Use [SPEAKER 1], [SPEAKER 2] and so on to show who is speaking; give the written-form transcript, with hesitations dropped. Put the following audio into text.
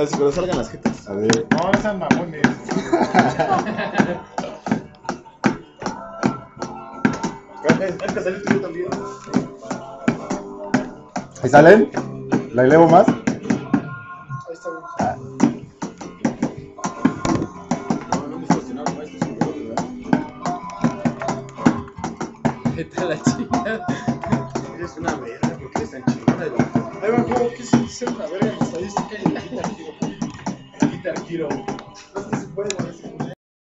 [SPEAKER 1] ver si cuando salgan las jetas.
[SPEAKER 2] A ver.
[SPEAKER 3] No, no sean mamones.
[SPEAKER 1] Es que salir tú también.
[SPEAKER 2] ¿Ahí salen? ¿La elevo más?
[SPEAKER 1] Ahí está. No me cuestionaron esto, es un ¿verdad?
[SPEAKER 4] ¿Qué tal la chica?
[SPEAKER 1] Eres una verga, porque eres tan chingona. Ahí va, ¿qué es ser una verga en estadística y Guitar Hero? Guitar Hero.